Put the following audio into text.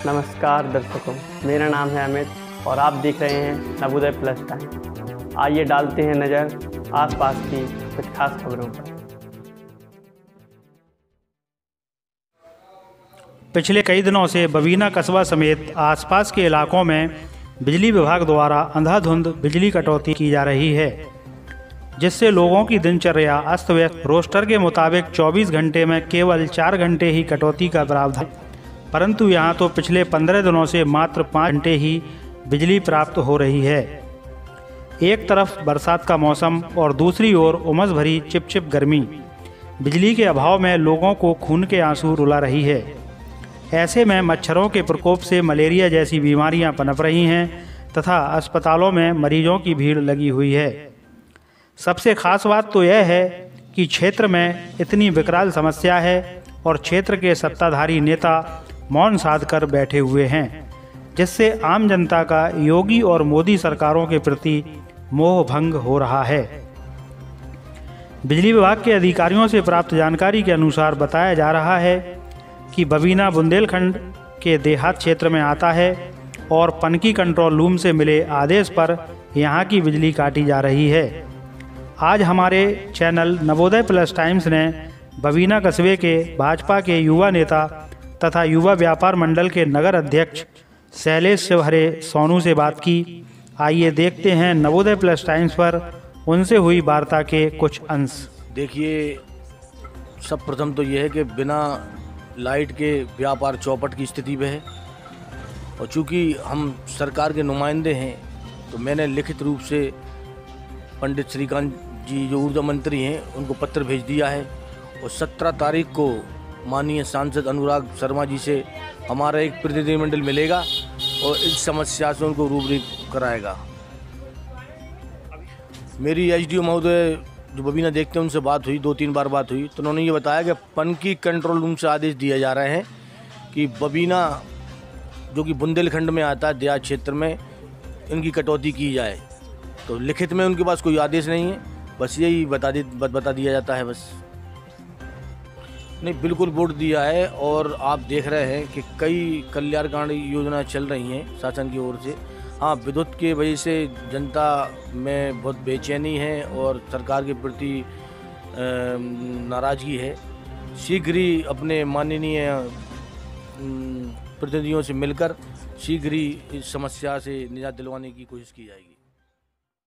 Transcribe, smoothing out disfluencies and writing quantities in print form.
नमस्कार दर्शकों, मेरा नाम है अमित और आप देख रहे हैं नवोदय प्लस टाइम। आइए डालते हैं नज़र आसपास की कुछ खास खबरों पर। पिछले कई दिनों से बबीना कस्बा समेत आसपास के इलाकों में बिजली विभाग द्वारा अंधाधुंध बिजली कटौती की जा रही है, जिससे लोगों की दिनचर्या अस्त व्यस्त। रोस्टर के मुताबिक 24 घंटे में केवल 4 घंटे ही कटौती का प्रावधान, परंतु यहाँ तो पिछले 15 दिनों से मात्र 5 घंटे ही बिजली प्राप्त हो रही है। एक तरफ बरसात का मौसम और दूसरी ओर उमस भरी चिपचिप गर्मी बिजली के अभाव में लोगों को खून के आंसू रुला रही है। ऐसे में मच्छरों के प्रकोप से मलेरिया जैसी बीमारियां पनप रही हैं तथा अस्पतालों में मरीजों की भीड़ लगी हुई है। सबसे खास बात तो यह है कि क्षेत्र में इतनी विकराल समस्या है और क्षेत्र के सत्ताधारी नेता मौन साध कर बैठे हुए हैं, जिससे आम जनता का योगी और मोदी सरकारों के प्रति मोह भंग हो रहा है। बिजली विभाग के अधिकारियों से प्राप्त जानकारी के अनुसार बताया जा रहा है कि बबीना बुंदेलखंड के देहात क्षेत्र में आता है और पनकी कंट्रोल रूम से मिले आदेश पर यहाँ की बिजली काटी जा रही है। आज हमारे चैनल नवोदय प्लस टाइम्स ने बबीना कस्बे के भाजपा के युवा नेता तथा युवा व्यापार मंडल के नगर अध्यक्ष शैलेश शिवहरे सोनू से बात की। आइए देखते हैं नवोदय प्लस टाइम्स पर उनसे हुई वार्ता के कुछ अंश। देखिए, सब प्रथम तो यह है कि बिना लाइट के व्यापार चौपट की स्थिति में है और चूँकि हम सरकार के नुमाइंदे हैं तो मैंने लिखित रूप से पंडित श्रीकांत जी जो ऊर्जा मंत्री हैं उनको पत्र भेज दिया है और 17 तारीख को माननीय सांसद अनुराग शर्मा जी से हमारा एक प्रतिनिधिमंडल मिलेगा और इस समस्या से उनको रूबरू कराएगा। मेरी एसडीओ महोदय जो बबीना देखते हैं उनसे बात हुई, 2-3 बार बात हुई, तो उन्होंने ये बताया कि पनकी कंट्रोल रूम से आदेश दिए जा रहे हैं कि बबीना जो कि बुंदेलखंड में आता है देहात क्षेत्र में, इनकी कटौती की जाए। तो लिखित में उनके पास कोई आदेश नहीं है, बस यही बता दिया जाता है बस। नहीं, बिल्कुल वोट दिया है और आप देख रहे हैं कि कई कल्याणकारी योजना चल रही हैं शासन की ओर से। हाँ, विद्युत की वजह से जनता में बहुत बेचैनी है और सरकार के प्रति नाराज़गी है। शीघ्र ही अपने माननीय प्रतिनिधियों से मिलकर शीघ्र ही इस समस्या से निजात दिलवाने की कोशिश की जाएगी।